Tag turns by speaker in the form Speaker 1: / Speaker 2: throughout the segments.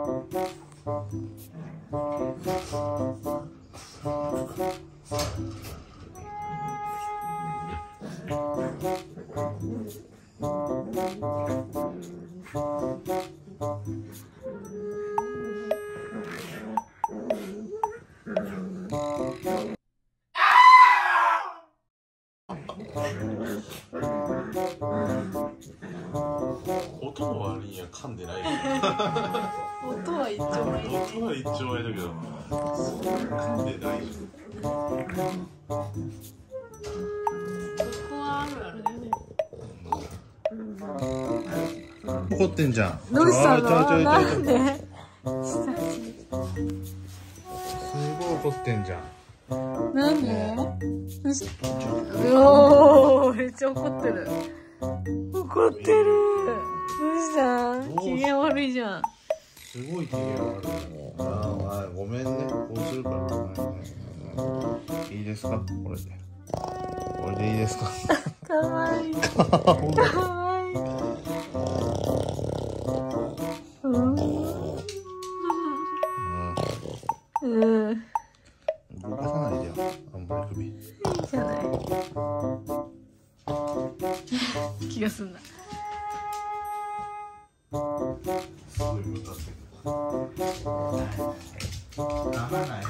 Speaker 1: 音の割には噛んでない。
Speaker 2: 音は一丁前。
Speaker 1: 音は一丁前だけど、そんな噛んでないじゃん。
Speaker 2: そこはあるあるだよね。
Speaker 3: 怒ってんじゃん。
Speaker 2: どうしたの？なんで？
Speaker 3: すごい怒ってんじゃん。
Speaker 2: なんで？おお、めっちゃ怒ってる。怒ってる。どうしたん？機嫌悪いじゃん。
Speaker 3: すごい機嫌悪い。ああ、ごめんね。こうするからごめんね。いいですか？これで。これでいいですか？
Speaker 2: かわいい。かわいい。
Speaker 3: 動かさないでよ。あんまり首。いい
Speaker 2: じゃない。気がすんな。
Speaker 3: すごい無駄ってならない。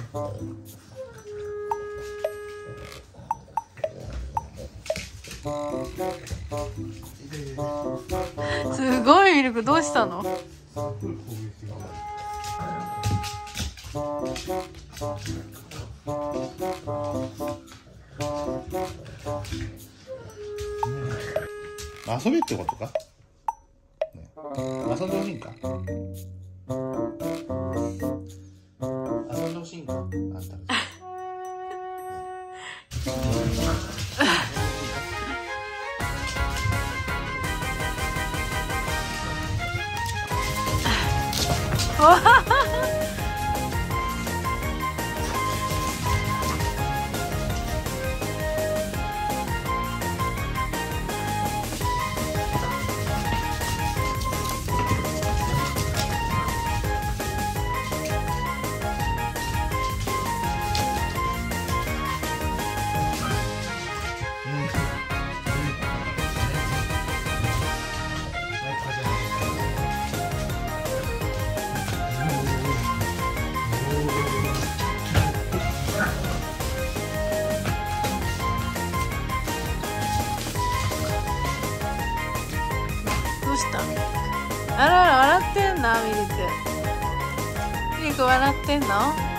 Speaker 2: すごいミルク、どうしたの？
Speaker 3: 遊びってことか、ね、遊んでほしいんか、遊んでほしいんか、あんたら
Speaker 2: どうした？あらら、笑ってんの？ミルク。ミルク笑ってんの？